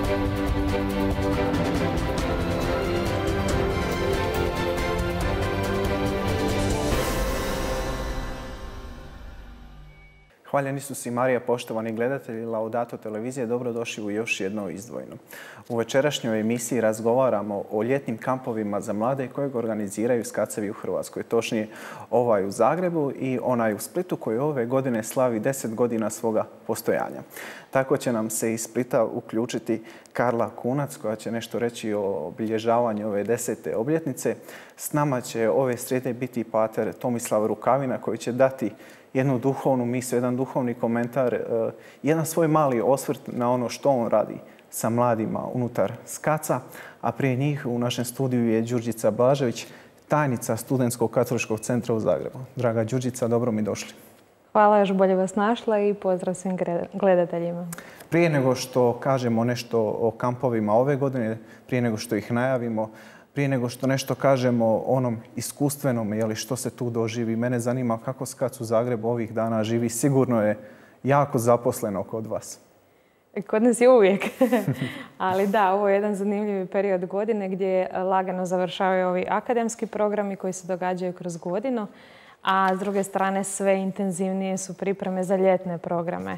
Hvaljen Isus i Marija, poštovani gledatelji Laudato televizije, dobrodošli u još jedno izdvojeno. U večerašnjoj emisiji razgovaramo o ljetnim kampovima za mlade kojeg organiziraju SKAC-evi u Hrvatskoj. Točnije ovaj u Zagrebu i onaj u Splitu koji ove godine slavi 10 godina svoga postojanja. Tako će nam se iz Splita uključiti Karla Kunac koja će nešto reći o obilježavanju ove 10. obljetnice. S nama će ove srijede biti pater Tomislav Rukavina koji će dati jednu duhovnu misiju, jedan duhovni komentar, jedan svoj mali osvrt na ono što on radi sa mladima unutar SKAC-a, a prije njih u našem studiju je Đurđica Blažević, tajnica Studentskog katoličkog centra u Zagrebu. Draga Đurđica, dobro mi došli. Hvala, još bolje vas našla i pozdrav svim gledateljima. Prije nego što kažemo nešto o kampovima ove godine, prije nego što ih najavimo, prije nego što nešto kažemo o onom iskustvenom, što se tu doživi, mene zanima kako SKAC u Zagrebu ovih dana živi. Sigurno je jako zaposleno kod vas. Kod nas je uvijek. Ali da, ovo je jedan zanimljivi period godine gdje lagano završavaju ovi akademski programi koji se događaju kroz godinu, a s druge strane sve intenzivnije su pripreme za ljetne programe.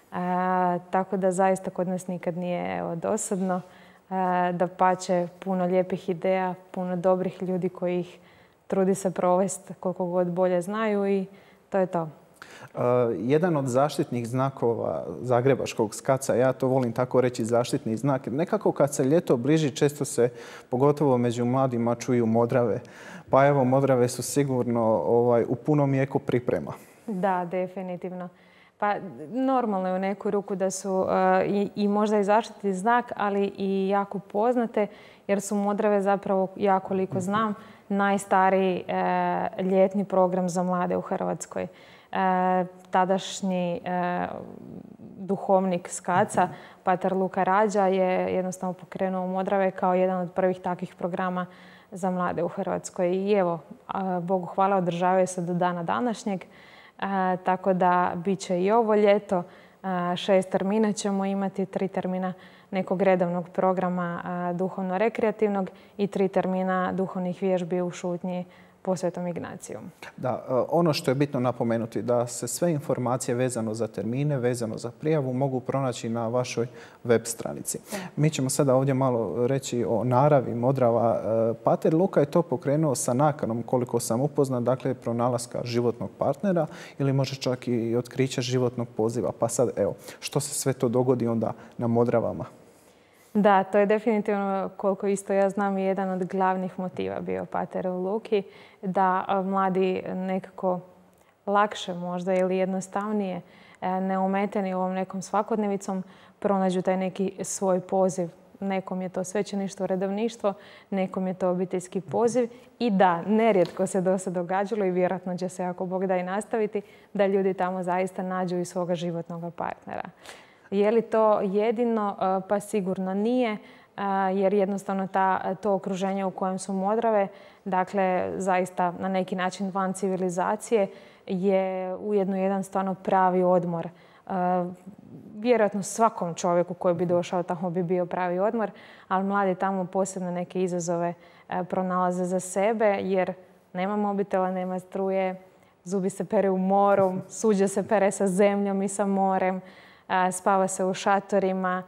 Tako da zaista kod nas nikad nije dosadno. Dapače, puno lijepih ideja, puno dobrih ljudi koji ih trudi se provesti koliko god bolje znaju i to je to. Jedan od zaštitnih znakova zagrebačkog SKAC-a, ja to volim tako reći zaštitni znak, nekako kad se ljeto bliži često se, pogotovo među mladima, čuju modrave. Pa evo, modrave su sigurno u punom jeku priprema. Da, definitivno. Pa normalno je u neku ruku da su i možda i zaštitni znak, ali i jako poznate, jer su modrave zapravo, ja koliko znam, najstariji ljetni program za mlade u Hrvatskoj. Tadašnji duhovnik SKAC-a, pater Luka Rađa, je jednostavno pokrenuo modrave kao jedan od prvih takvih programa za mlade u Hrvatskoj. I evo, Bogu hvala, održavaju se do dana današnjeg. Tako da bit će i ovo ljeto. 6 termina ćemo imati, 3 termina nekog redovnog programa duhovno-rekreativnog i 3 termina duhovnih vježbi u šutnji po Svetom Ignaciju. Da, ono što je bitno napomenuti da se sve informacije vezano za termine, vezano za prijavu mogu pronaći na vašoj web stranici. Mi ćemo sada ovdje malo reći o naravi modrava. Pater Luka je to pokrenuo sa nakanom, koliko sam upoznat, dakle pronalaska životnog partnera ili može čak i otkrića životnog poziva. Pa sad, evo, što se sve to dogodi onda na modravama? Da, to je definitivno, koliko isto ja znam, jedan od glavnih motiva bio pateru Luki, da mladi nekako lakše možda ili jednostavnije, neometeni ovom nekom svakodnevicom, pronađu taj neki svoj poziv. Nekom je to svećeništvo, redovništvo, nekom je to obiteljski poziv. I da, nerijetko se do sad događalo i vjerojatno će se, ako Bog da, i nastaviti, da ljudi tamo zaista nađu i svoga životnog partnera. Je li to jedino? Pa sigurno nije, jer jednostavno to okruženje u kojem su modrave, dakle zaista na neki način van civilizacije, je ujedno jedan stvarno pravi odmor. Vjerojatno svakom čovjeku koji bi došao tamo bi bio pravi odmor, ali mladi tamo posebno neke izazove pronalaze za sebe, jer nema mobitela, nema struje, zubi se pere u moru, suđe se pere sa zemljom i sa morem, spava se u šatorima,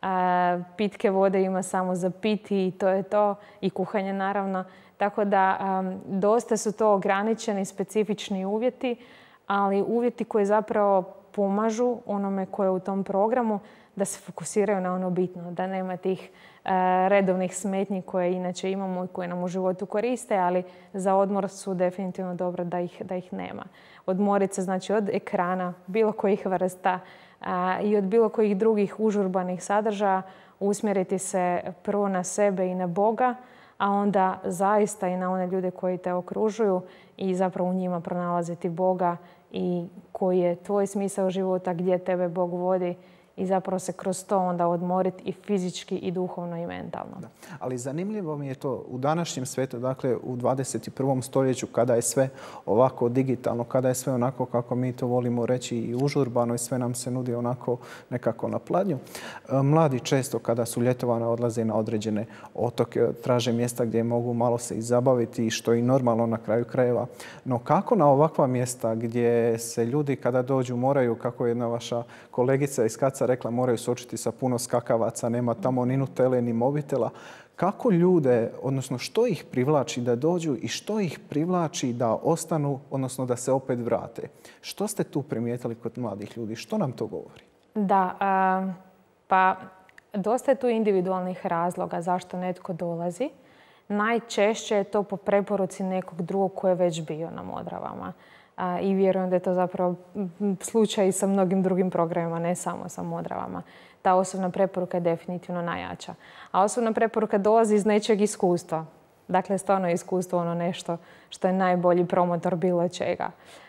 pitke vode ima samo za piti i to je to, i kuhanje naravno. Tako da dosta su to ograničeni, specifični uvjeti, ali uvjeti koji zapravo pomažu onome koje je u tom programu da se fokusiraju na ono bitno, da nema tih redovnih smetnji koje inače imamo i koje nam u životu koriste, ali za odmor su definitivno dobro da ih nema. Odmorit se znači od ekrana, bilo kojih vrsta, i od bilo kojih drugih užurbanih sadržaja, usmjeriti se prvo na sebe i na Boga, a onda zaista i na one ljude koji te okružuju i zapravo u njima pronalaziti Boga i koji je tvoj smisao života, gdje tebe Bog vodi i zapravo se kroz to onda odmoriti i fizički i duhovno i mentalno. Da. Ali zanimljivo mi je to u današnjem svijetu, dakle u 21. stoljeću kada je sve ovako digitalno, kada je sve onako kako mi to volimo reći i užurbano i sve nam se nudi onako nekako na pladnju. Mladi često kada su ljetovana odlaze na određene otoke, traže mjesta gdje mogu malo se i zabaviti, što je i normalno na kraju krajeva. No kako na ovakva mjesta gdje se ljudi kada dođu moraju, kako je jedna vaša kolegica iz Kaca rekla, moraju suočiti sa puno skakavaca, nema tamo ni Nutele ni mobitela. Kako ljude, odnosno što ih privlači da dođu i što ih privlači da ostanu, odnosno da se opet vrate? Što ste tu primijetili kod mladih ljudi? Što nam to govori? Da, pa dosta je tu individualnih razloga zašto netko dolazi. Najčešće je to po preporuci nekog drugog koji je već bio na Modravama. I vjerujem da je to zapravo slučaj i sa mnogim drugim programima, ne samo sa Modravama. Ta osobna preporuka je definitivno najjača. A osobna preporuka dolazi iz nečeg iskustva. Dakle, stvarno je iskustvo ono nešto što je najbolji promotor bilo čega.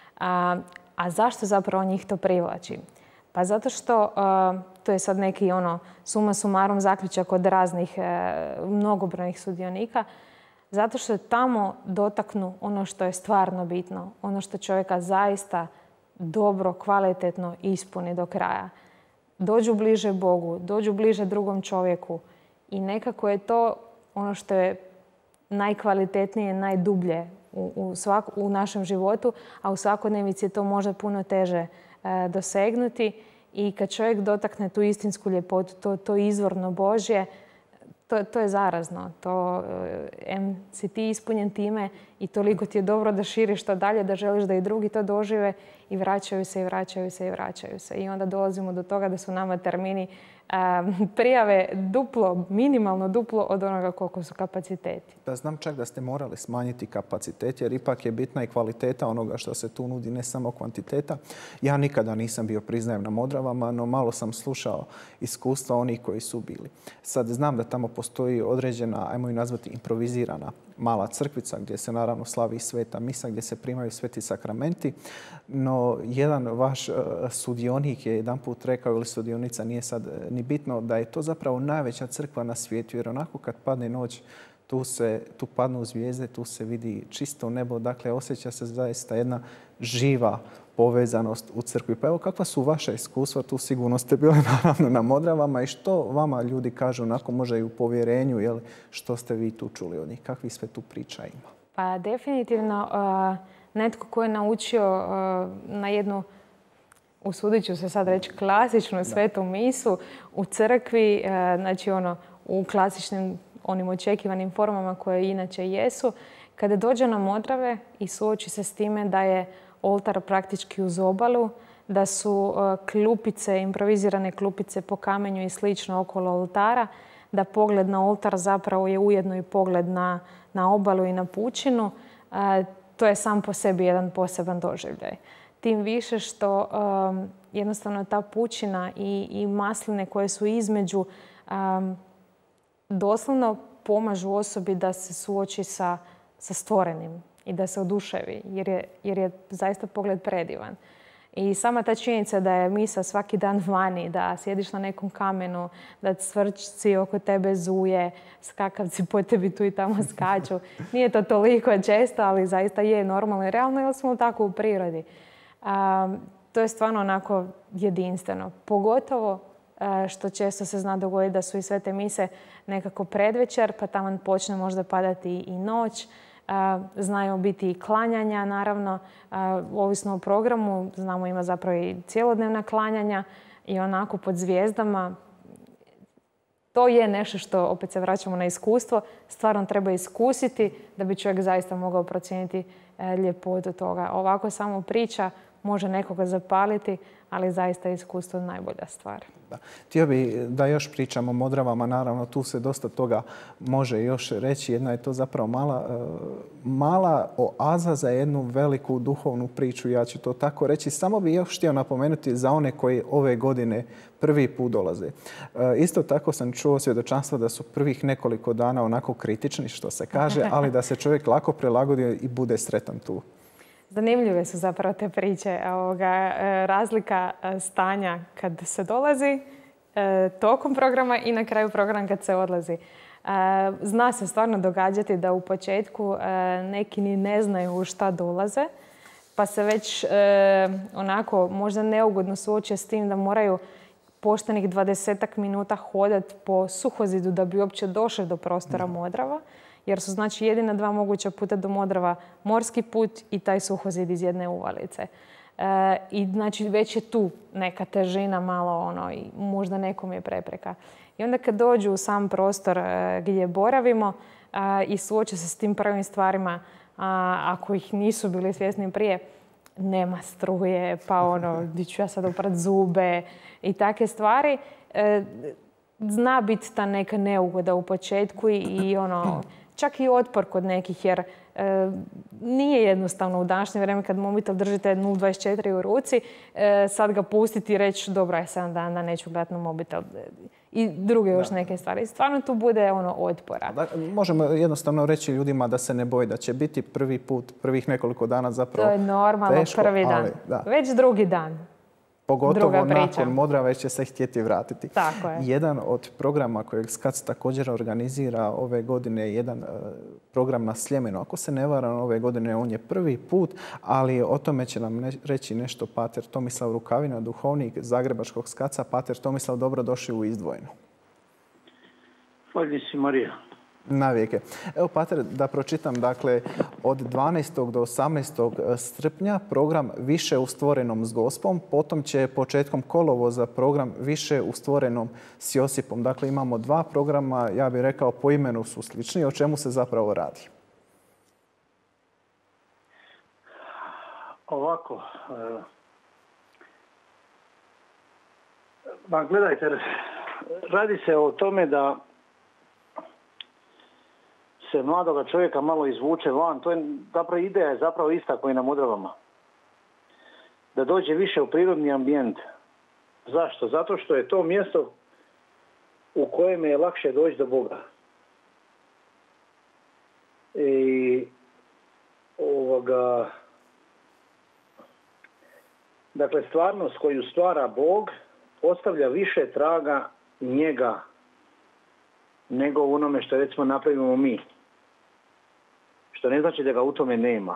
A zašto zapravo njih to privlači? Pa zato što, to je sad neki suma sumarum zaključak od raznih mnogobrojnih sudionika, zato što tamo dotaknu ono što je stvarno bitno, ono što čovjeka zaista dobro, kvalitetno ispuni do kraja. Dođu bliže Bogu, dođu bliže drugom čovjeku i nekako je to ono što je najkvalitetnije, najdublje u našem životu, a u svakodnevici je to možda puno teže dosegnuti. I kad čovjek dotakne tu istinsku ljepotu, to izvorno Božje, to je zarazno. Si ti ispunjen time i toliko ti je dobro da širiš to dalje, da želiš da i drugi to dožive i vraćaju se i vraćaju se i vraćaju se. I onda dolazimo do toga da su nama termini prijave minimalno duplo od onoga koliko su kapaciteti. Da, znam čak da ste morali smanjiti kapacitet jer ipak je bitna i kvaliteta onoga što se tu nudi, ne samo kvantiteta. Ja nikada nisam bio, priznajem, na Modravama, no malo sam slušao iskustva onih koji su bili. Sad znam da tamo postoji određena, ajmo ju nazvati, improvizirana mala crkvica gdje se naravno slavi sveta misa, gdje se primaju sveti sakramenti. No, jedan vaš sudionik je jedan put rekao, ili sudionica, nije sad ni bitno, da je to zapravo najveća crkva na svijetu. Jer onako kad padne noć, tu padnu zvijezde, tu se vidi čisto nebo. Dakle, osjeća se zaista jedna živa povezanost u crkvi. Pa evo, kakva su vaša iskustva? Tu sigurno ste bili naravno na Modravama i što vama ljudi kažu, onako može i u povjerenju, jel, što ste vi tu čuli od njih? Kakvi sve tu priča ima? Pa definitivno netko ko je naučio na jednu, usudit ću se sad reći, klasičnu svetu misu u crkvi, znači u klasičnim onim očekivanim formama koje inače jesu, kada dođe na Modrave i suoči se s time da je oltar praktički uz obalu, da su klupice, improvizirane klupice po kamenju i slično okolo oltara, da pogled na oltar zapravo je ujedno i pogled na obalu i na pučinu. To je sam po sebi jedan poseban doživljaj. Tim više što jednostavno ta pučina i masline koje su između doslovno pomažu osobi da se suoči sa stvorenim i da se oduševi, jer je zaista pogled predivan. I sama ta činjenica da je misa svaki dan vani, da sjediš na nekom kamenu, da cvrčci oko tebe zuje, skakavci po tebi tu i tamo skaču. Nije to toliko često, ali zaista je normalno i realno, jer smo tako u prirodi. To je stvarno onako jedinstveno. Pogotovo što često se zna dogoditi da su i svete mise nekako predvečer, pa tamo počne možda padati i noć. Znaju biti i klanjanja, naravno, ovisno o programu. Znamo ima zapravo i cijelodnevna klanjanja i onako pod zvijezdama. To je nešto što, opet se vraćamo na iskustvo, stvarno treba iskusiti da bi čovjek zaista mogao procijeniti ljepotu toga. Ovako samo priča može nekoga zapaliti, ali zaista je iskustvo najbolja stvar. Htio bih da još pričamo o Modravama, naravno tu se dosta toga može još reći. Jedna je to zapravo mala oaza za jednu veliku duhovnu priču, ja ću to tako reći. Samo bih još htio napomenuti za one koji ove godine prvi put dolaze. Isto tako sam čuo svjedočanstva da su prvih nekoliko dana onako kritični, što se kaže, ali da se čovjek lako prilagodi i bude sretan tu. Zanimljive su zapravo te priče. Razlika stanja kad se dolazi, tokom programa i na kraju programa kad se odlazi. Zna se stvarno događati da u početku neki ni ne znaju u šta dolaze, pa se već onako možda neugodno suoče s tim da moraju poštenih 20 minuta hodati po suhozidu da bi uopće došli do prostora Modrava. Jer su znači jedina dva moguća puta do Modrava morski put i taj suhozid iz jedne uvalice. I znači već je tu neka težina malo i možda nekom je prepreka. I onda kad dođu u sam prostor gdje boravimo i suoče se s tim prvim stvarima, ako ih nisu bili svjesni prije, nema struje, pa gdje ću ja sad oprat zube i takve stvari. Zna biti ta neka neugoda u početku i čak i otpor kod nekih, jer nije jednostavno u današnje vrijeme kad mobitel držite 0,24 u ruci, sad ga pustiti i reći dobro je 7 dana, neću gledati na mobitel i druge još neke stvari. Stvarno tu bude otpora. Možemo jednostavno reći ljudima da se ne boje, da će biti prvi put, prvih nekoliko dana zapravo teško. To je normalno prvi dan. Već drugi dan. Pogotovo nakon Modrava će se htjeti vratiti. Tako je. Jedan od programa kojeg SKAC također organizira ove godine je jedan program na Sljemenu. Ako se ne varam, ove godine on je prvi put, ali o tome će nam reći nešto pater Tomislav Rukavina, duhovnik Zagrebačkog SKAC-a. Pater Tomislav, dobrodošli u Izdvojeno. Hvala si, Marija. Navijeke. Evo, pater, da pročitam, dakle, od 12. do 18. srpnja program Više u stvorenom s Gospom, potom će početkom kolovoza program Više u stvorenom s Josipom. Dakle, imamo dva programa, ja bih rekao, po imenu su slični. O čemu se zapravo radi? Ovako, gledajte, radi se o tome da se mladoga čovjeka malo izvuče van. To je zapravo ideja je zapravo ista kao i na Modravama. Da dođe više u prirodni ambijent. Zašto? Zato što je to mjesto u kojem je lakše doći do Boga. I dakle, stvarnost koju stvara Bog ostavlja više traga njega nego u onome što recimo napravimo mi. Što ne znači da ga u tome nema.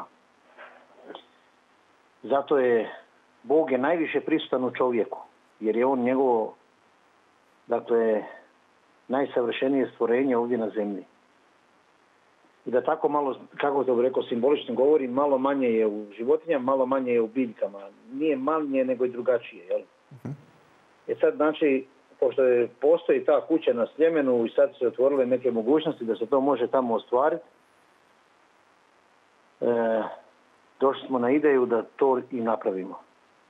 Zato je Bog je najviše prisutan u čovjeku, jer je on njegovo, dakle, najsavršenije stvorenje ovdje na zemlji. I da tako malo, kako to rekao, simbolično govori, malo manje je u životinjama, malo manje je u biljkama. Nije manje, nego i drugačije, jel? Sad, znači, pošto postoji ta kuća na Sljemenu i sad se otvorile neke mogućnosti da se to može tamo ostvariti, došli smo na ideju da to i napravimo.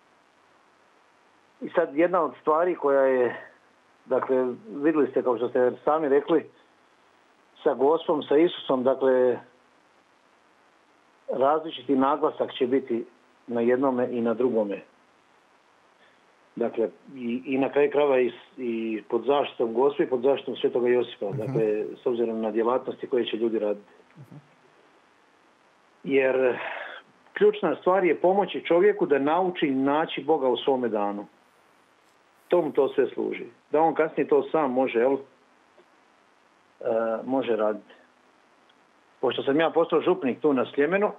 I sad jedna od stvari koja je, dakle, vidjeli ste kao što ste sami rekli, sa Gospom, sa Isusom, dakle, različiti naglasak će biti na jednome i na drugome. Dakle, i na kraju krajeva i pod zaštitom Gospe i pod zaštitom Svetoga Josipa. Dakle, s obzirom na djelatnosti koje će ljudi raditi. Jer ključna stvar je pomoći čovjeku da nauči naći Boga u svome danu. Tomu to sve služi. Da on kasnije to sam može raditi. Pošto sam ja postao župnik tu na Sljemenu,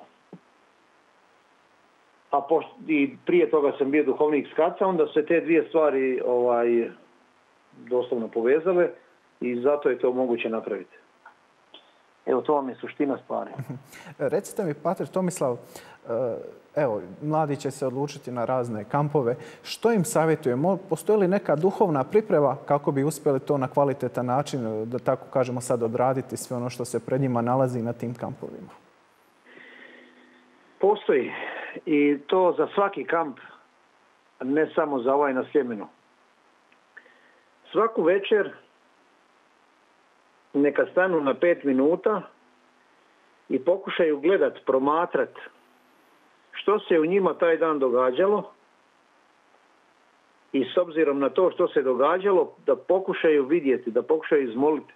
i prije toga sam bio duhovnik SKAC-a, onda se te dvije stvari doslovno povezale i zato je to moguće napraviti. Evo, to vam je suština stvari. Recite mi, pater Tomislav, evo, mladi će se odlučiti na razne kampove. Što im savjetujemo? Postoji li neka duhovna priprema kako bi uspjeli to na kvalitetan način, da tako kažemo sad, odraditi sve ono što se pred njima nalazi na tim kampovima? Postoji. I to za svaki kamp, ne samo za ovaj na Sljemenu. Svaku večer neka stanu na 5 minuta i pokušaju gledat, promatrat što se u njima taj dan događalo i s obzirom na to što se događalo da pokušaju vidjeti, da pokušaju izmoliti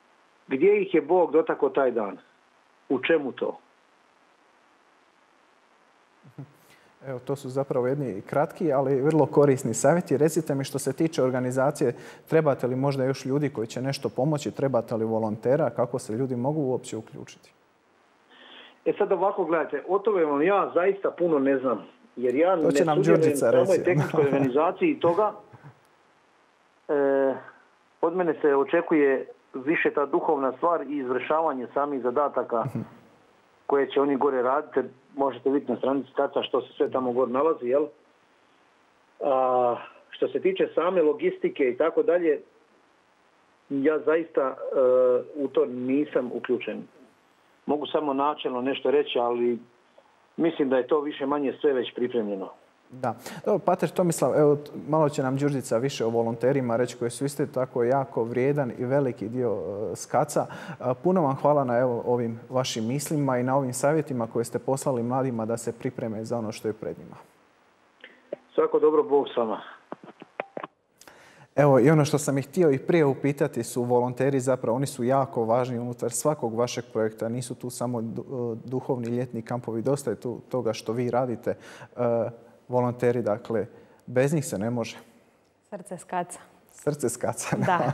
gdje ih je Bog dotakao taj dan, u čemu to. Evo, to su zapravo jedni kratki, ali vrlo korisni savjeti. Recite mi, što se tiče organizacije, trebate li možda još ljudi koji će nešto pomoći, trebate li volontera, kako se ljudi mogu uopće uključiti? Sad ovako, gledajte, o tome vam ja zaista puno ne znam, jer ja ne sudjelujem u ovoj tehničkoj organizaciji toga. Od mene se očekuje više ta duhovna stvar i izvršavanje samih zadataka koje će oni gore raditi. Možete vidjeti na stranici Kaca što se sve tamo gore nalazi, jel? Što se tiče same logistike i tako dalje, ja zaista u to nisam uključen. Mogu samo načelno nešto reći, ali mislim da je to više manje sve već pripremljeno. Da. Dobro, pater Tomislav, evo, malo će nam Đurđica više o volonterima reći, koji su isto tako jako vrijedan i veliki dio SKAC-a. Puno vam hvala na ovim vašim mislima i na ovim savjetima koje ste poslali mladima da se pripreme za ono što je pred njima. Svako dobro, Bog s vama. Evo, i ono što sam ih htio i prije upitati su volonteri, zapravo oni su jako važni unutar svakog vašeg projekta. Nisu tu samo duhovni ljetni kampovi, dosta je tu toga što vi radite. Volonteri, dakle, bez njih se ne može. Srce SKAC-a. Srce SKAC-a, da.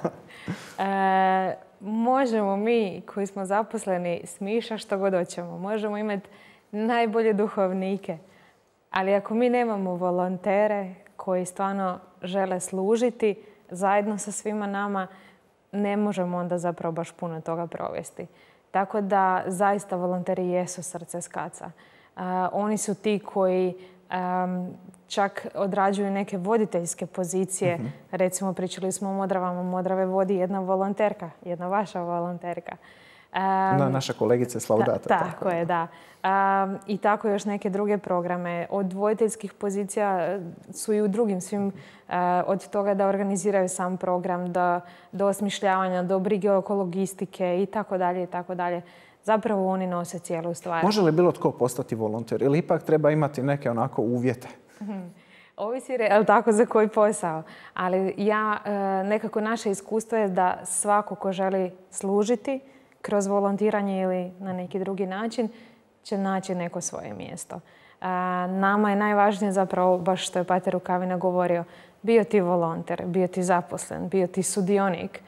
Možemo mi koji smo zaposleni smišljati što god hoćemo. Možemo imati najbolje duhovnike. Ali ako mi nemamo volontere koji stvarno žele služiti zajedno sa svima nama, ne možemo onda zapravo baš puno toga provesti. Tako da zaista volonteri jesu srce SKAC-a. Oni su ti koji čak odrađuju neke voditeljske pozicije. Recimo, pričali smo o Modravama. Modrave vodi jedna volonterka, jedna vaša volonterka. Naša kolegica Slaudata. Tako je, da. I tako još neke druge programe. Od voditeljskih pozicija su i u drugim svim, od toga da organiziraju sam program, do osmišljavanja, do brige oko logistike i tako dalje i tako dalje. Zapravo oni nose cijelu stvar. Može li bilo tko postati volonter ili ipak treba imati neke onako uvjete? Ovisi tako za koji posao. Ali nekako naše iskustvo je da svako ko želi služiti kroz volontiranje ili na neki drugi način će naći neko svoje mjesto. Nama je najvažnije zapravo, baš što je pater Rukavina govorio, bio ti volonter, bio ti zaposlen, bio ti sudionik.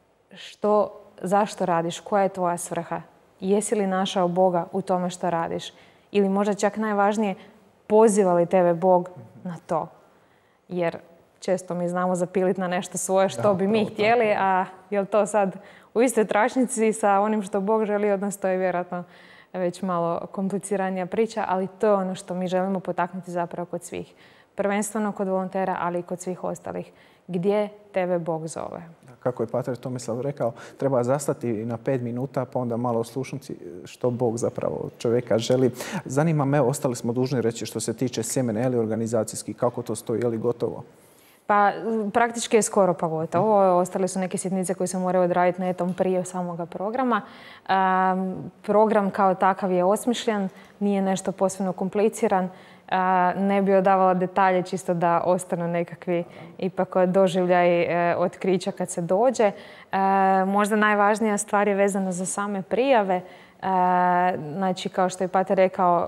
Zašto radiš? Koja je tvoja svrha? Jesi li našao Boga u tome što radiš? Ili možda čak najvažnije, poziva li tebe Bog na to? Jer često mi znamo zapiliti na nešto svoje što bi mi htjeli, a je li to sad u istoj tračnici sa onim što Bog želi od nas, to je vjerojatno već malo kompliciranija priča, ali to je ono što mi želimo potaknuti zapravo kod svih. Prvenstveno kod volontera, ali i kod svih ostalih. Gdje tebe Bog zove? Kako je pater Tomislav rekao, treba zastati na 5 minuta, pa onda malo oslušnuti što Bog zapravo od čovjeka želi. Zanima me, ostali smo dužni reći što se tiče sjemene, je li organizacijski, kako to stoji, je li gotovo? Pa praktički je skoro pa gotovo. Ostale su neke sitnice koje se moraju odraditi netom prije samoga programa. Program kao takav je osmišljen, nije nešto posebno kompliciran. Ne bi odavala detalje čisto da ostanu nekakvi ipak doživljaj otkrića kad se dođe. Možda najvažnija stvar je vezana za same prijave. Znači, kao što je pater rekao,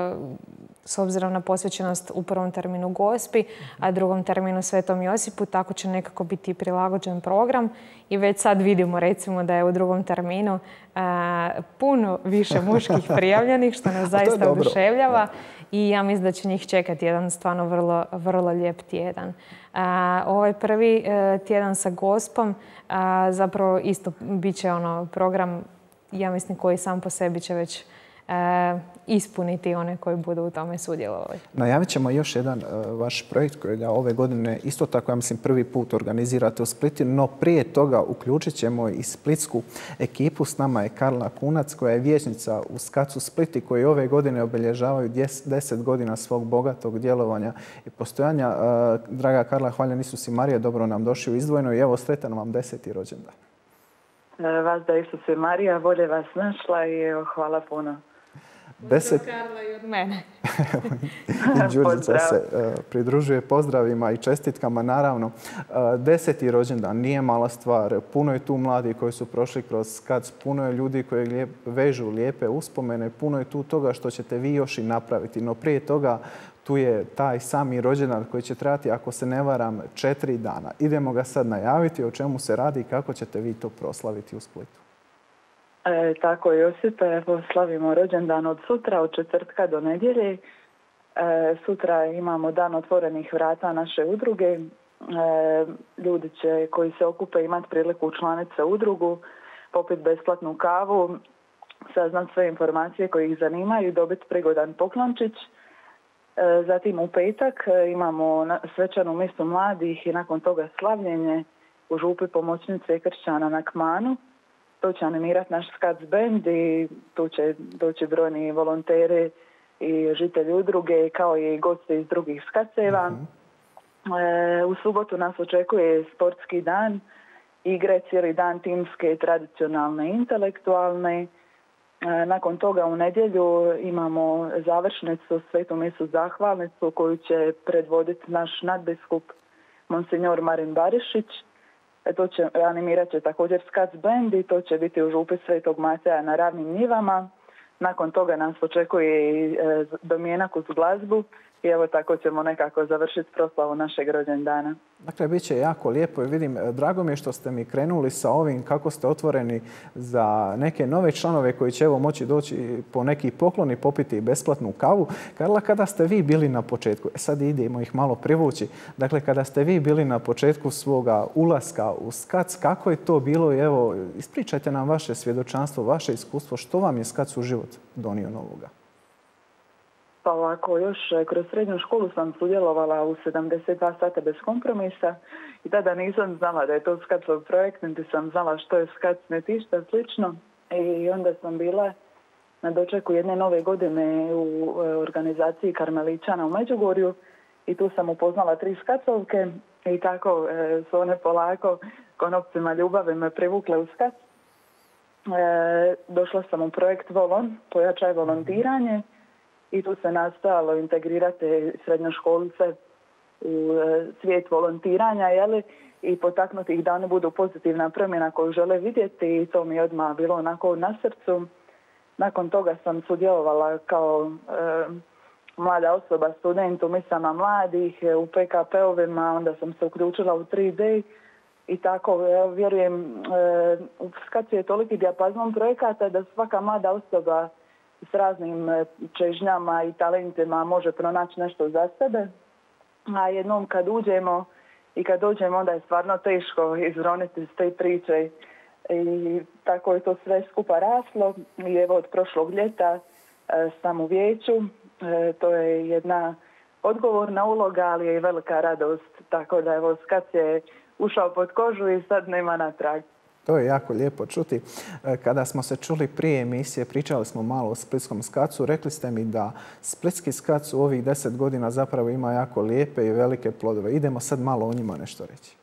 s obzirom na posvećenost u prvom terminu Gospi, a drugom terminu Svetom Josipu, tako će nekako biti prilagođen program. I već sad vidimo, recimo, da je u drugom terminu puno više muških prijavljenih, što nas zaista oduševljava. I ja mislim da će njih čekati jedan stvarno vrlo lijep tjedan. Ovaj prvi tjedan sa Gospom zapravo isto bit će program, ja mislim, koji sam po sebi će već ispuniti one koji budu u tome sudjelovali. Najavit ćemo još jedan vaš projekt kojega ove godine isto tako, ja mislim, prvi put organizirate u Splitu, no prije toga uključit ćemo i splitsku ekipu. S nama je Karla Kunac, koja je vijećnica u SKAC-u Split i koji ove godine obilježavaju 10 godina svog bogatog djelovanja i postojanja. Draga Karla, hvaljen Isus i Marija, dobro nam došli u Izdvojeno i evo, sretan vam 10. rođendan. Vas da Isus i Marija, bolje vas našla i evo, hvala puno. Pozdrav Karla i od mene. I Đurđica se pridružuje pozdravima i čestitkama. Naravno, 10. rođendan nije mala stvar. Puno je tu mladi koji su prošli kroz SKAC, puno je ljudi koji vežu lijepe uspomene, puno je tu toga što ćete vi još i napraviti. No prije toga, Tu je taj sami rođendan koji će trajati, ako se ne varam, 4 dana. Idemo ga sad najaviti, o čemu se radi i kako ćete vi to proslaviti u Splitu. Tako je, Josipe. Evo, slavimo rođendan od sutra, od četvrtka do nedjelje. Sutra imamo dan otvorenih vrata naše udruge. Ljudi će koji se okupe imati priliku učlaniti se u udrugu, popiti besplatnu kavu, saznati sve informacije koje ih zanimaju i dobiti prigodan poklončić. Zatim u petak imamo svečanu misu mladih i nakon toga slavljenje u župi pomoćnice kršćana na Kmanu. To će animirati naš skac bend i tu će doći brojni volonteri i žitelji udruge kao i gosti iz drugih skaceva. U subotu nas očekuje sportski dan, igre cijeli dan timske, tradicionalne i intelektualne. Nakon toga u nedjelju imamo završnicu, svetu misu zahvalnicu koju će predvoditi naš nadbiskup Monsignor Marin Barišić. To će animirat će također skac bend i to će biti u župi Svetog Mateja na Ravnim njivama. Nakon toga nas očekuje i domjenak uz glazbu i evo tako ćemo nekako završiti proslavu našeg rođendana. Dakle, bit će jako lijepo i vidim, drago mi je što ste mi krenuli sa ovim kako ste otvoreni za neke nove članove koji će evo moći doći po neki poklon i popiti besplatnu kavu. Karla, kada ste vi bili na početku, sad idemo ih malo privući, dakle kada ste vi bili na početku svoga ulaska u skac, kako je to bilo i evo ispričajte nam vaše svjedočanstvo, vaše iskustvo, što vam je skac u život donio novoga? Pa ovako, još kroz srednju školu sam sudjelovala u 72 sata bez kompromisa i tada nisam znala da je to skacov projekt, niti sam znala što je skac, niti išta slično. I onda sam bila na dočeku jedne nove godine u organizaciji Karmeličana u Međugorju i tu sam upoznala 3 skacovke i tako su one polako konopcima ljubavi me privukle u skac. Došla sam u projekt Volon, pojačaj volontiranje. I tu se nastojalo integrirati srednjoškolce u svijet volontiranja i potaknuti ih da oni budu pozitivna promjena koju žele vidjeti i to mi je odmah bilo onako na srcu. Nakon toga sam sudjelovala kao mlada osoba, student u misama mladih, u PKP-ovima, onda sam se uključila u 3D i tako vjerujem u skacu je toliki dijapazon projekata da svaka mlada osoba s raznim čežnjama i talentima može pronaći nešto za sebe. A jednom kad uđemo i kad dođemo onda je stvarno teško izroniti iz te priče. I tako je to sve skupa raslo. I evo od prošlog ljeta sam u vijeću. To je jedna odgovorna uloga, ali je i velika radost. Tako da evo skac je ušao pod kožu i sad nema natrag. To je jako lijepo čuti. Kada smo se čuli prije emisije, pričali smo malo o splitskom skacu. Rekli ste mi da splitski skac u ovih 10 godina zapravo ima jako lijepe i velike plodove. Idemo sad malo o njima nešto reći.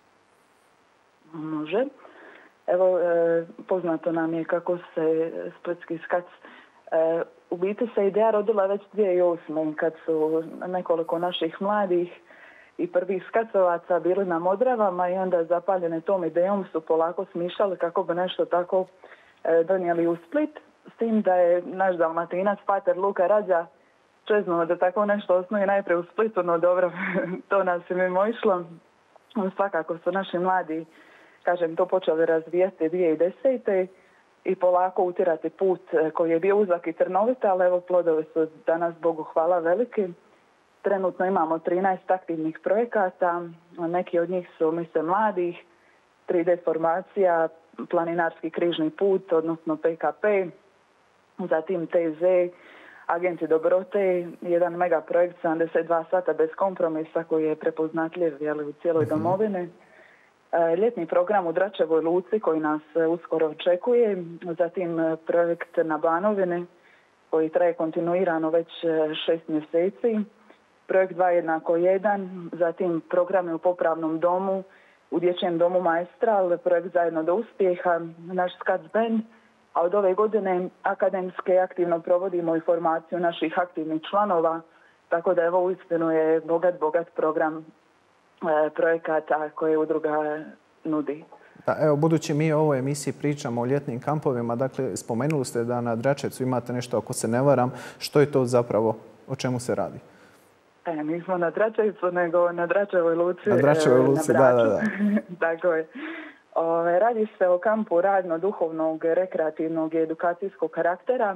Može. Evo, poznato nam je kako se splitski skac u biti se ideja rodila već 2008. kad su nekoliko naših mladih i prvih skacovaca bili na Modravama i onda zapaljene tom idejom su polako smišljali kako bi nešto tako donijeli u Split. S tim da je naš Dalmatinac pater Luka Rađa čeznuo da tako nešto osnuje najprije u Splitu, no dobro, to nas je mimo išlo. Svakako su naši mladi, kažem, to počeli razvijati 2010. i polako utirati put koji je bio uzak i trnovit, ali evo plodovi su danas, Bogu hvala, veliki. Trenutno imamo 13 aktivnih projekata, neki od njih su mise mladih, 3D formacija, planinarski križni put, odnosno PKP, zatim TZ, Agenti dobrote, jedan mega projekt 72 sata bez kompromisa koji je prepoznatljiv u cijeloj domovini. Ljetni program u Dračevoj luci koji nas uskoro očekuje, zatim projekt na Banovini koji traje kontinuirano već 6 mjeseci. Projekt 2=1, zatim programe u popravnom domu, u dječjem domu Maestral, projekt Zajedno do uspjeha, naš skac band, a od ove godine akademske aktivno provodimo i formaciju naših aktivnih članova, tako da evo uistinu je bogat program projekata koje udruga nudi. Da, evo, budući mi u ovoj emisiji pričamo o ljetnim kampovima, dakle, spomenuli ste da na Dračevcu imate nešto, ako se ne varam, što je to zapravo, o čemu se radi? Nismo na Dračevicu, nego na Dračevoj luci. Na Dračevoj luci, da. Tako je. Radi se o kampu radno-duhovnog, rekreativnog i edukacijskog karaktera.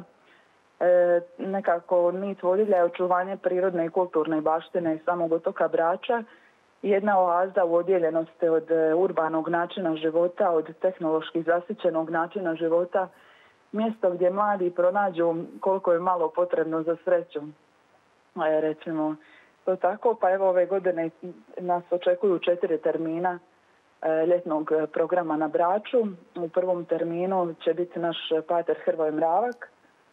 Nekako nit vodilja je očuvanje prirodne i kulturne baštine samog otoka Brača. Jedna oaza u odjeljenosti od urbanog načina života, od tehnološki zasićenog načina života. Mjesto gdje mladi pronađu koliko je malo potrebno za sreću. Recimo to tako, pa evo ove godine nas očekuju 4 termina ljetnog programa na Braču. U prvom terminu će biti naš pater Hrvoje Mravak.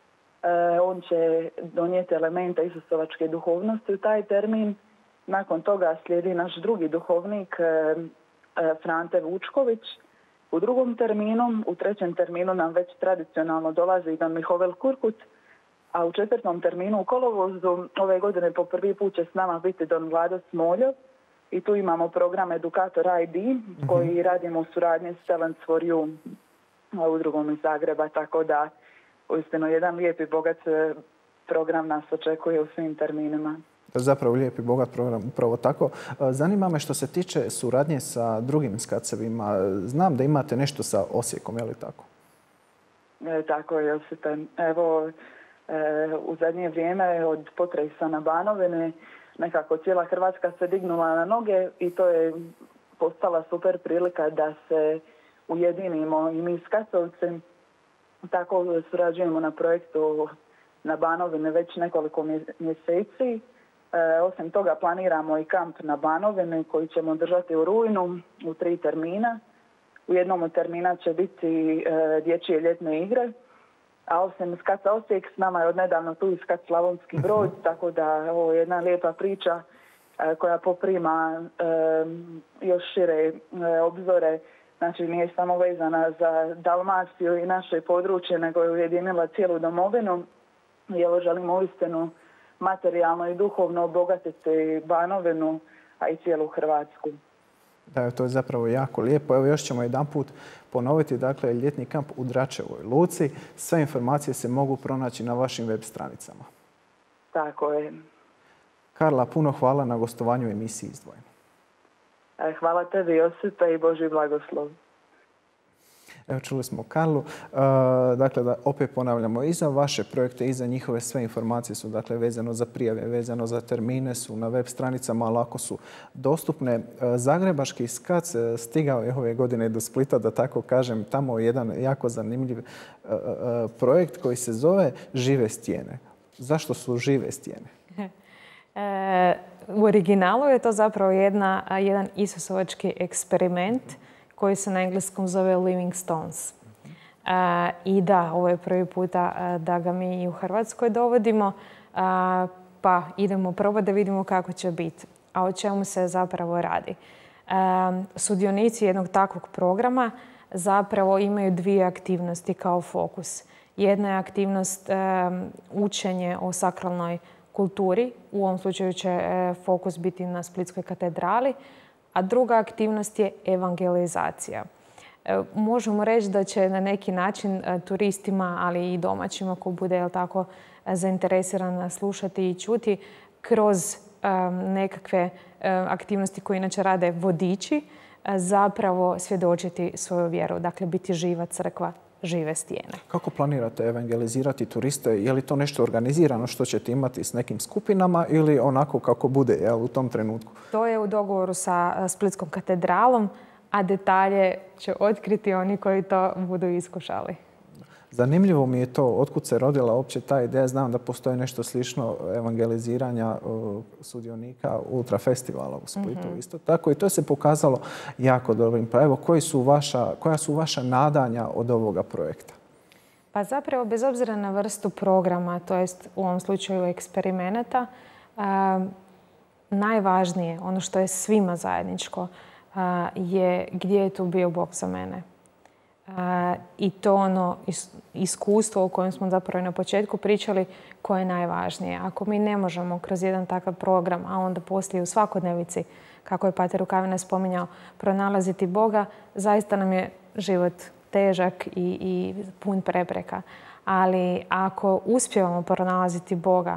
On će donijeti elemente isusovačke duhovnosti u taj termin. Nakon toga slijedi naš drugi duhovnik Frante Vučković. U drugom terminu, u trećem terminu nam već tradicionalno dolazi don Mihovel Kurkut, a u 4. terminu u kolovozu ove godine po prvi put će s nama biti don Vlado Smoljov. I tu imamo program Edukator ID koji radimo u suradnji s Talent for You udrugom iz Zagreba, tako da uistinu jedan lijep i bogat program nas očekuje u svim terminima. Zapravo lijep i bogat program, upravo tako. Zanima me što se tiče suradnje sa drugim skacevima. Znam da imate nešto sa Osijekom, je li tako? Tako je, Josipe. Evo, u zadnje vrijeme od potresa na Banovini nekako cijela Hrvatska se dignula na noge i to je postala super prilika da se ujedinimo i mi skacovci. Tako surađujemo na projektu na Banovini već nekoliko mjeseci. Osim toga planiramo i kamp na Banovini koji ćemo držati u rujnu u 3 termina. U jednom od termina će biti dječje ljetne igre. A osim Skaca Osijek, s nama je odnedavno tu i Skac Slavonski Brod, tako da ovo je jedna lijepa priča koja poprima još šire obzore. Znači nije samo vezana za Dalmaciju i naše područje, nego je ujedinila cijelu domovinu. I evo želimo uistinu materijalno i duhovno obogatiti Banovinu, a i cijelu Hrvatsku. Da, to je zapravo jako lijepo. Evo još ćemo jedanput ponoviti, dakle, ljetni kamp u Dračevoj luci. Sve informacije se mogu pronaći na vašim web stranicama. Tako je. Karla, puno hvala na gostovanju u emisiji Izdvojeno. Hvala tebi, Josipe, i Božji blagoslov. Evo, čuli smo Karlu. Dakle, da opet ponavljamo, i za vaše projekte i za njihove sve informacije su, dakle, vezano za prijave, vezano za termine su na web stranicama, lako su dostupne. Zagrebački skac stigao je ove godine do Splita, da tako kažem, tamo je jedan jako zanimljiv projekt koji se zove Žive stijene. Zašto su žive stijene? U originalu je to zapravo jedan isusovački eksperiment koji se na engleskom zove Living Stones. I da, ovo je prvi puta da ga mi i u Hrvatskoj dovodimo, pa idemo probati da vidimo kako će biti. A o čemu se zapravo radi? Sudionici jednog takvog programa zapravo imaju 2 aktivnosti kao fokus. Jedna je aktivnost učenje o sakralnoj kulturi. U ovom slučaju će fokus biti na Splitskoj katedrali. A druga aktivnost je evangelizacija. Možemo reći da će na neki način turistima, ali i domaćima ko bude tako zainteresiran slušati i čuti kroz nekakve aktivnosti koje inače rade vodiči, zapravo svjedočiti svoju vjeru. Dakle, biti živa crkva, žive stijene. Kako planirate evangelizirati turiste? Je li to nešto organizirano što ćete imati s nekim skupinama ili onako kako bude u tom trenutku? To je u dogovoru sa Splitskom katedralom, a detalje će otkriti oni koji to budu iskušali. Zanimljivo mi je to otkud se rodila uopće ta ideja. Znam da postoji nešto slično evangeliziranja sudionika Ultra festivala u Splitu. Isto tako i to se pokazalo jako dobrim. Pa evo, koja su vaša nadanja od ovoga projekta? Pa zapravo, bez obzira na vrstu programa, to jest u ovom slučaju eksperimenata, najvažnije, ono što je svima zajedničko, je gdje je tu bio Bog za mene. I to ono iskustvo o kojem smo zapravo na početku pričali koje je najvažnije. Ako mi ne možemo kroz jedan takav program, a onda poslije u svakodnevici, kako je pater Rukavina spominjao, pronalaziti Boga, zaista nam je život težak i pun prepreka. Ali ako uspijevamo pronalaziti Boga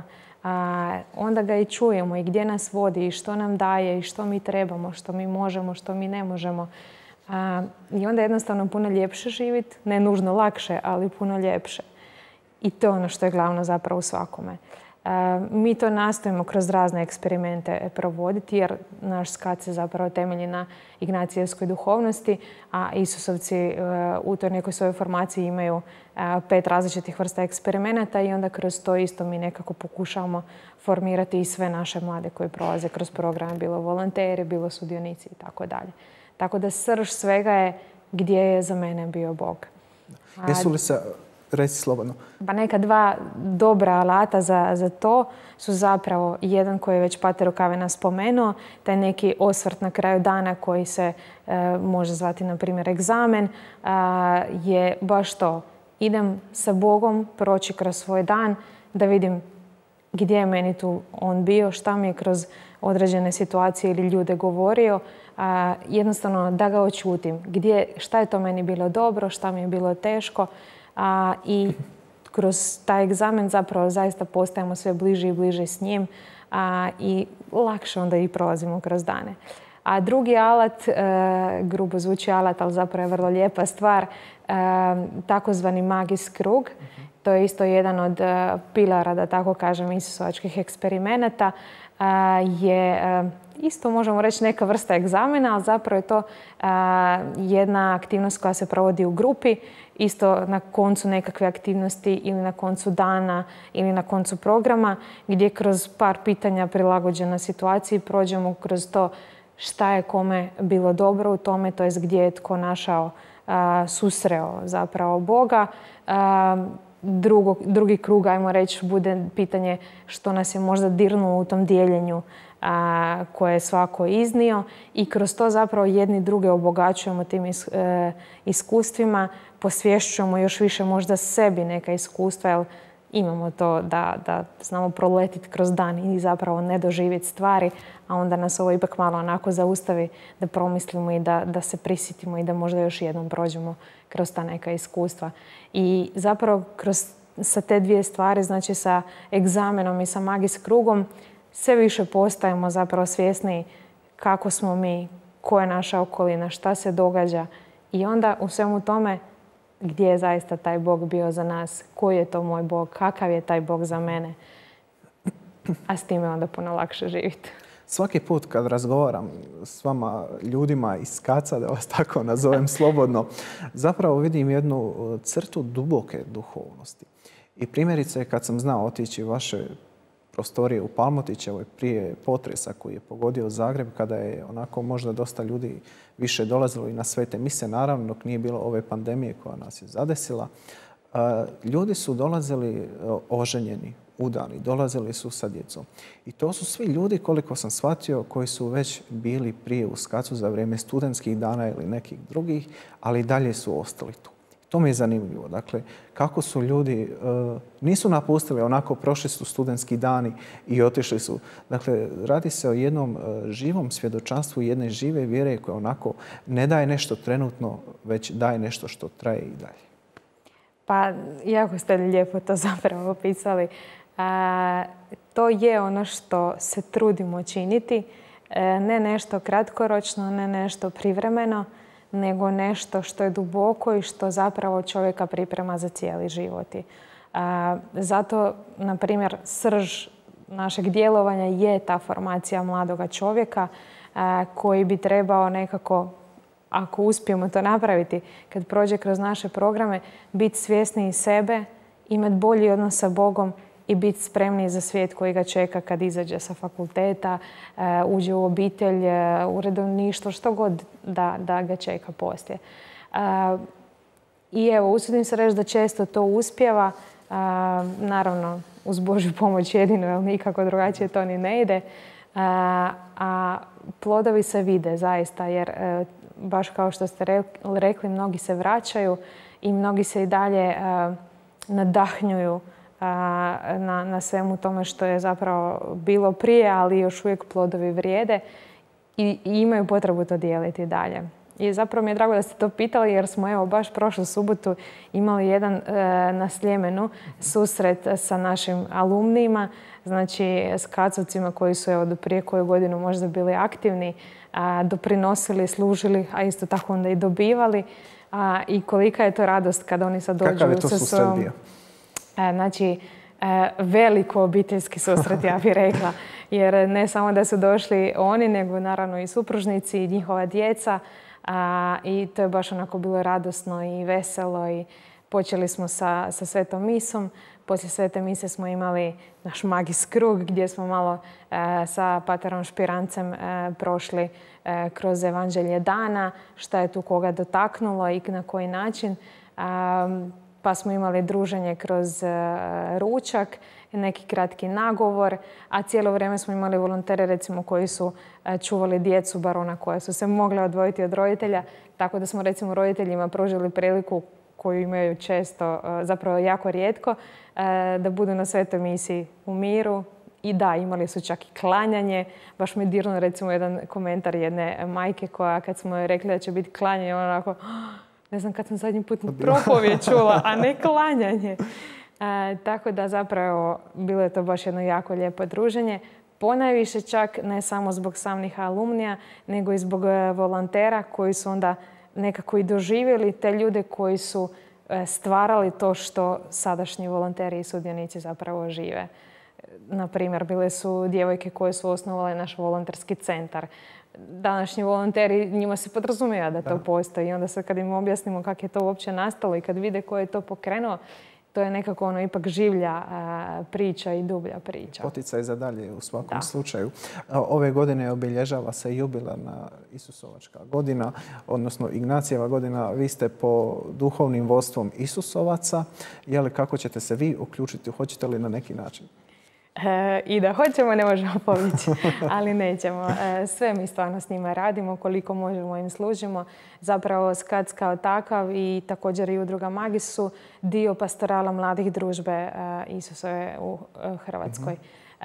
onda ga i čujemo i gdje nas vodi i što nam daje i što mi trebamo, što mi možemo, što mi ne možemo. I onda jednostavno puno ljepše živjeti, ne nužno lakše, ali puno ljepše. I to je ono što je glavno zapravo u svakome. Mi to nastojimo kroz razne eksperimente provoditi jer naš skat se zapravo temelji na ignacijevskoj duhovnosti, a Isusovci u toj nekoj svojoj formaciji imaju 5 različitih vrsta eksperimenata i onda kroz to isto mi nekako pokušavamo formirati i sve naše mlade koji prolaze kroz programe, bilo volonteri, bilo sudionici i tako dalje. Tako da srž svega je gdje je za mene bio Bog. Jesu li se, reci slobodno. Pa neka 2 dobra alata za to su zapravo jedan koji je već pater Rukavina spomenuo, taj neki osvrt na kraju dana koji se može zvati na primjer egzamen, je baš to. Idem sa Bogom proći kroz svoj dan da vidim gdje je meni tu on bio, šta mi je kroz određene situacije ili ljude govorio. Jednostavno da ga očutim. Šta je to meni bilo dobro, šta mi je bilo teško. I kroz taj egzamen zapravo zaista postajemo sve bliže i bliže s njim i lakše onda i prolazimo kroz dane. A drugi alat, grubo zvuči alat, ali zapravo je vrlo lijepa stvar, takozvani magijs krug. To je isto jedan od pilara, da tako kažem, isusovačkih eksperimenata. Je isto možemo reći neka vrsta egzamena, ali zapravo je to jedna aktivnost koja se provodi u grupi, isto na koncu nekakve aktivnosti ili na koncu dana ili na koncu programa, gdje kroz par pitanja prilagođena situaciji prođemo kroz to šta je kome bilo dobro u tome, to jest gdje je tko našao, susreo zapravo Boga. Drugi krug, ajmo reći, bude pitanje što nas je možda dirnulo u tom dijeljenju koje je svako iznio i kroz to zapravo jedni druge obogaćujemo tim iskustvima, posvješćujemo još više možda sebi neka iskustva, jer imamo to da znamo proletiti kroz dan i zapravo ne doživjeti stvari, a onda nas ovo ipak malo onako zaustavi da promislimo i da se prisjetimo i da možda još jednom prođemo kroz ta neka iskustva. I zapravo sa te 2 stvari, znači sa egzamenom i sa magijs krugom, sve više postajemo zapravo svjesni kako smo mi, koja je naša okolina, šta se događa i onda u svemu tome gdje je zaista taj Bog bio za nas, koji je to moj Bog, kakav je taj Bog za mene, a s time onda puno lakše živjeti. Svaki put kad razgovaram s vama ljudima iz Skaca, da vas tako nazovem slobodno, zapravo vidim jednu crtu duboke duhovnosti. I primjerice kad sam znao otići u vaše prostorije u Palmotićevoj prije potresa koji je pogodio Zagreb, kada je onako možda dosta ljudi više dolazilo i na svete mise, naravno dok nije bilo ove pandemije koja nas je zadesila, ljudi su dolazili oženjeni, udani, dolazili su sa djecom. I to su svi ljudi, koliko sam shvatio, koji su već bili prije u Skacu za vrijeme studentskih dana ili nekih drugih, ali i dalje su ostali tu. To mi je zanimljivo. Dakle, kako su ljudi, nisu napustili, onako prošli su studentski dani i otišli su. Dakle, radi se o jednom živom svjedočanstvu, jedne žive vjere koja onako ne daje nešto trenutno, već daje nešto što traje i dalje. Pa, jako ste lijepo to zapravo opisali. To je ono što se trudimo činiti. Ne nešto kratkoročno, ne nešto privremeno, nego nešto što je duboko i što zapravo čovjeka priprema za cijeli život. Zato, na primjer, srž našeg djelovanja je ta formacija mladoga čovjeka koji bi trebao nekako, ako uspijemo to napraviti, kad prođe kroz naše programe, biti svjesniji sebe, imati bolji odnos sa Bogom i biti spremniji za svijet koji ga čeka kad izađe sa fakulteta, uđe u obitelj, u redovništvo, što god da ga čeka poslije. I evo, usudim se reći da često to uspijeva, naravno uz Božju pomoć jedino, jer nikako drugačije to ni ne ide. A plodovi se vide zaista, jer baš kao što ste rekli, mnogi se vraćaju i mnogi se i dalje nadahnjuju na svemu tome što je zapravo bilo prije, ali još uvijek plodovi vrijede i imaju potrebu to dijeliti dalje. I zapravo mi je drago da ste to pitali jer smo evo baš prošlu subotu imali jedan na Sljemenu susret sa našim alumnijima, znači s kacovcima koji su evo do prije koju godinu možda bili aktivni, doprinosili, služili, a isto tako onda i dobivali. I kolika je to radost kada oni sad dođu sa svojom... Kakav je to susret bio? Znači, veliko obiteljski susret, ja bih rekla. Jer ne samo da su došli oni, nego naravno i supružnici i njihova djeca. I to je baš onako bilo radosno i veselo. I počeli smo sa svetom misom. Poslije svete mise smo imali naš magijski krug gdje smo malo sa paterom Špirancem prošli kroz evanđelje dana, šta je tu koga dotaknulo i na koji način. Pa smo imali druženje kroz ručak, neki kratki nagovor, a cijelo vrijeme smo imali volontere recimo koji su čuvali djecu, bar ona koja su se mogle odvojiti od roditelja, tako da smo recimo roditeljima pružili priliku koju imaju često, zapravo jako rijetko, da budu na svetoj misi u miru. I da, imali su čak i klanjanje. Baš mi dirnuo recimo jedan komentar jedne majke koja kad smo joj rekli da će biti klanjanje, ona onako, ne znam kad sam zadnji put propovijed čula, a ne klanjanje. Tako da zapravo bilo je to baš jedno jako lijepo druženje. Ponajviše čak ne samo zbog samih alumnija, nego i zbog volontera koji su onda nekako i doživjeli te ljude koji su stvarali to što sadašnji volonteri i sudionici zapravo žive. Na primjer, bile su djevojke koje su osnovale naš volonterski centar. Današnji volonteri, njima se podrazumijeva da to postoji. I onda sad kad im objasnimo kako je to uopće nastalo i kad vide ko je to pokrenuo, to je nekako ono ipak življa priča i dublja priča. Poticaj za dalje u svakom slučaju. Ove godine obilježava se jubilarna Isusovačka godina, odnosno Ignacijeva godina. Vi ste po duhovnim vodstvom Isusovaca. Kako ćete se vi uključiti? Hoćete li na neki način? I da hoćemo, ne možemo pobjeći, ali nećemo. Sve mi stvarno s njima radimo, koliko možemo im služimo. Zapravo SKAC kao takav i također i udruga Magis su dio pastorala mladih družbe Isusove u Hrvatskoj.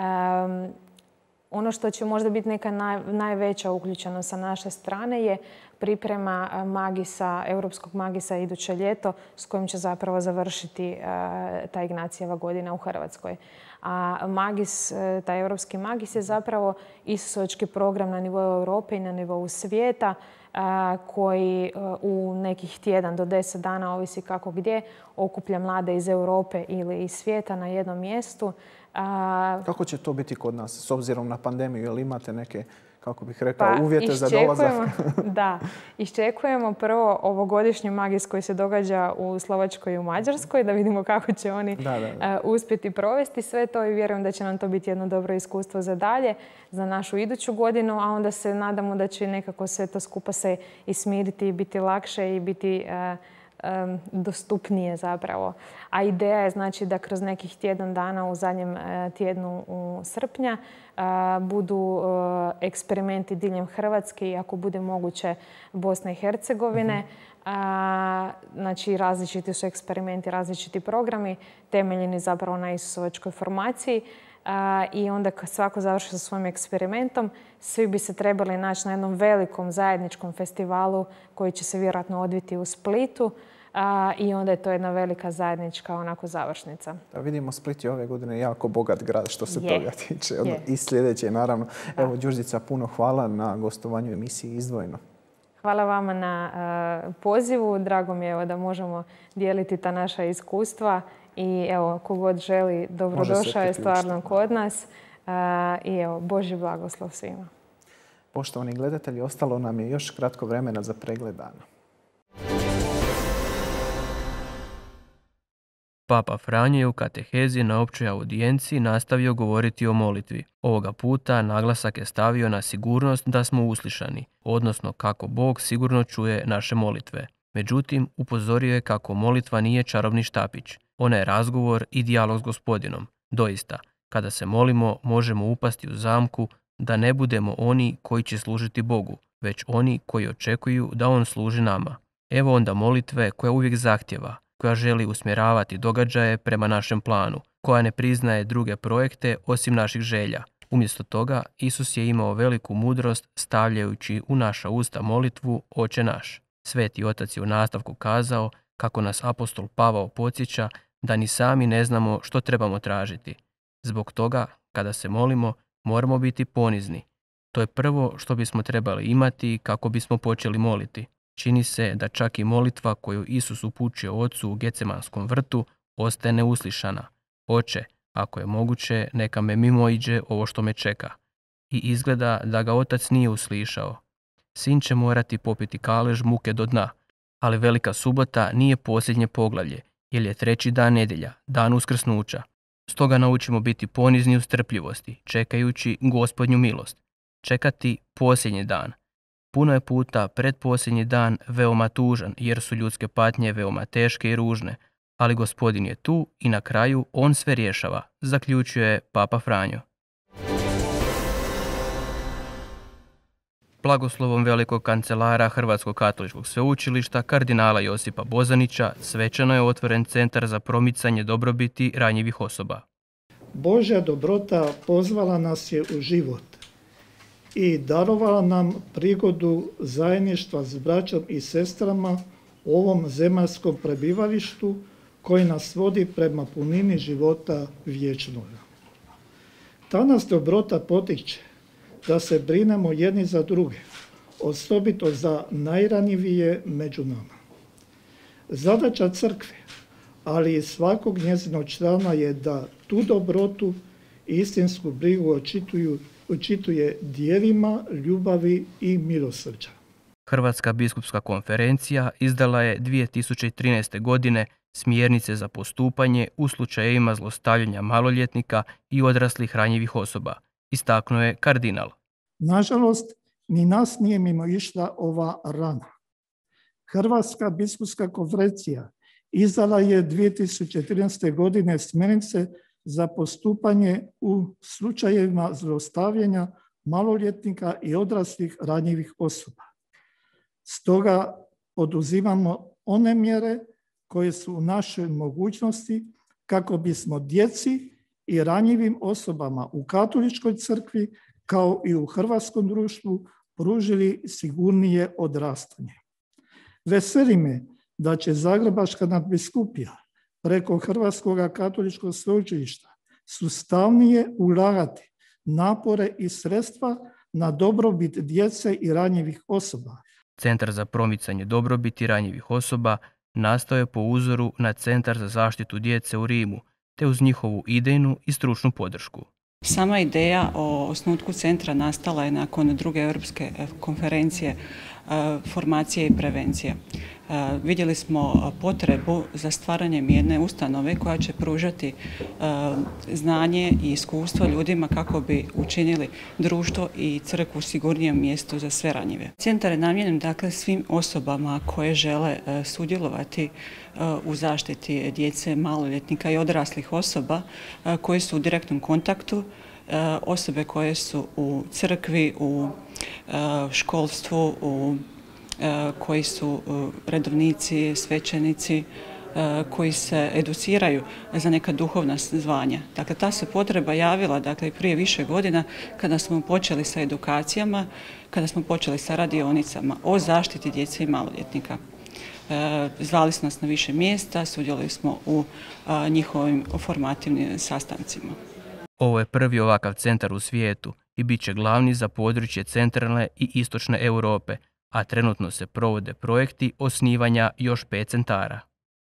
Ono što će možda biti neka najveća uključenost sa naše strane je priprema magisa, europskog magisa iduće ljeto s kojim će zapravo završiti ta Ignacijeva godina u Hrvatskoj. A magis, taj europski magis je zapravo isusovački program na nivou Europe i na nivou svijeta koji u nekih tjedan do 10 dana, ovisi kako gdje, okuplja mlade iz Europe ili iz svijeta na jednom mjestu. Kako će to biti kod nas s obzirom na pandemiju? Jel imate neke, kako bih rekao, uvjete za dolazak? Da, iščekujemo prvo ovogodišnji magis koji se događa u Slovačkoj i u Mađarskoj, da vidimo kako će oni uspjeti provesti sve to i vjerujem da će nam to biti jedno dobro iskustvo za dalje, za našu iduću godinu, a onda se nadamo da će nekako sve to skupa se i smiriti i biti lakše i biti dostupnije zapravo. A ideja je znači da kroz nekih tjedan dana u zadnjem tjednu u srpnja budu eksperimenti diljem Hrvatske i ako bude moguće Bosne i Hercegovine. Znači različiti su eksperimenti, različiti programi temeljeni zapravo na Isusovačkoj formaciji. I onda kad svako završi sa svojim eksperimentom, svi bi se trebali naći na jednom velikom zajedničkom festivalu koji će se vjerojatno odviti u Splitu. I onda je to jedna velika zajednička onako završnica. Da vidimo, Split je ove godine jako bogat grad što se toga tiče. I sljedeće, naravno. Evo, Đurđica, puno hvala na gostovanju emisiji Izdvojeno. Hvala vama na pozivu. Drago mi je da možemo dijeliti ta naša iskustva. I evo, kogod želi, dobrodošao je stvarno kod nas. I evo, Božji blagoslov svima. Poštovani gledatelji, ostalo nam je još kratko vremena za pregled dana. Papa Franjo je u katehezi na općoj audijenciji nastavio govoriti o molitvi. Ovoga puta naglasak je stavio na sigurnost da smo uslišani, odnosno kako Bog sigurno čuje naše molitve. Međutim, upozorio je kako molitva nije čarobni štapić. Ona je razgovor i dijalog s Gospodinom. Doista, kada se molimo, možemo upasti u zamku da ne budemo oni koji će služiti Bogu, već oni koji očekuju da On služi nama. Evo onda molitve koja uvijek zahtjeva, koja želi usmjeravati događaje prema našem planu, koja ne priznaje druge projekte osim naših želja. Umjesto toga, Isus je imao veliku mudrost stavljajući u naša usta molitvu Oče naš. Sveti Otac je u nastavku kazao kako nas apostol Pavao podsjeća da ni sami ne znamo što trebamo tražiti. Zbog toga, kada se molimo, moramo biti ponizni. To je prvo što bismo trebali imati kako bismo počeli moliti. Čini se da čak i molitva koju Isus upućuje Ocu u Gecemanskom vrtu ostaje neuslišana. Oče, ako je moguće, neka me mimoiđe ovo što me čeka. I izgleda da ga Otac nije uslišao. Sin će morati popiti kalež muke do dna, ali Velika subota nije posljednje poglavlje, jer je 3. dan nedjelja, dan uskrsnuća. Stoga naučimo biti ponizni u strpljivosti, čekajući Gospodnju milost. Čekati posljednji dan. Puno je puta predposljednji dan veoma tužan, jer su ljudske patnje veoma teške i ružne, ali Gospodin je tu i na kraju on sve rješava, zaključuje Papa Franjo. Blagoslovom velikog kancelara Hrvatskog katoličkog sveučilišta kardinala Josipa Bozanića svečano je otvoren Centar za promicanje dobrobiti ranjivih osoba. Božja dobrota pozvala nas je u život i darovala nam prigodu zajedništva s braćom i sestrama u ovom zemaljskom prebivalištu koji nas vodi prema punini života vječnog. Ta nas dobrota potiče da se brinemo jedni za druge, osobito za najranjivije među nama. Zadaća crkve, ali i svakog njezinog člana je da tu dobrotu i istinsku brigu očituje djelima ljubavi i milosrđa. Hrvatska biskupska konferencija izdala je 2013. godine smjernice za postupanje u slučajevima zlostavljanja maloljetnika i odraslih ranjivih osoba, istaknuo je kardinal. Nažalost, ni nas nije mimoišla ova rana. Hrvatska biskupska konferencija izdala je 2013. godine smjernice za postupanje u slučajevima zlostavljanja maloljetnika i odraslih ranjivih osoba. Stoga poduzimamo one mjere koje su u našoj mogućnosti kako bismo djeci i ranjivim osobama u Katoličkoj crkvi kao i u hrvatskom društvu pružili sigurnije odrastanje. Veseli me da će Zagrebačka nadbiskupija preko Hrvatskog katoličkog sveučilišta sustavnije ulagati napore i sredstva na dobrobit djece i ranjivih osoba. Centar za promicanje dobrobiti ranjivih osoba nastao je po uzoru na Centar za zaštitu djece u Rimu, te uz njihovu idejnu i stručnu podršku. Sama ideja o osnutku centra nastala je nakon druge europske konferencije formacije i prevencije. Vidjeli smo potrebu za stvaranjem jedne ustanove koja će pružati znanje i iskustvo ljudima kako bi učinili društvo i crkvu sigurnijem mjestu za sve ranjive. Centar je namijenjen dakle svim osobama koje žele sudjelovati u zaštiti djece, maloljetnika i odraslih osoba koji su u direktnom kontaktu, osobe koje su u crkvi, u školstvu, koji su redovnici, svećenici, koji se educiraju za neka duhovna zvanja. Dakle, ta se potreba javila prije više godina kada smo počeli sa edukacijama, kada smo počeli sa radionicama o zaštiti djece i maloljetnika. Zvali su nas na više mjesta, sudjelovali smo u njihovim formativnim sastancima. Ovo je prvi ovakav centar u svijetu i bit će glavni za područje centralne i istočne Europe, a trenutno se provode projekti osnivanja još 5 centara.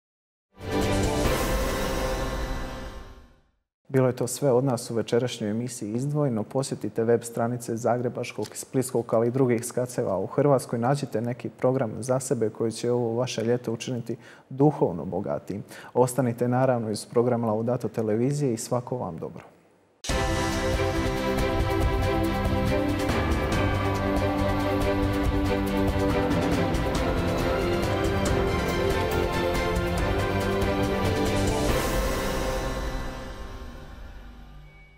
Bilo je to sve od nas u večerašnjoj emisiji Izdvojeno. Posjetite web stranice Zagrebačkog, Splitskog, ali i drugih SKAC-eva u Hrvatskoj. Nađite neki program za sebe koji će ovo vaše ljeto učiniti duhovno bogatijim. Ostanite naravno iz programa Laudato televizije i svako vam dobro.